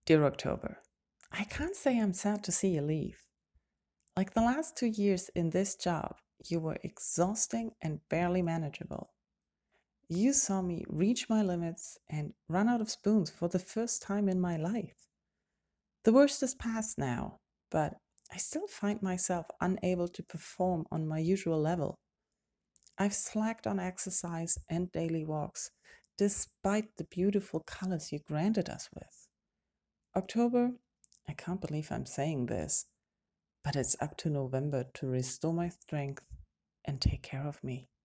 Dear October, I can't say I'm sad to see you leave. Like the last 2 years in this job, you were exhausting and barely manageable. You saw me reach my limits and run out of spoons for the first time in my life. The worst is past now, but I still find myself unable to perform on my usual level. I've slacked on exercise and daily walks, despite the beautiful colors you granted us with. October, I can't believe I'm saying this, but it's up to November to restore my strength and take care of me.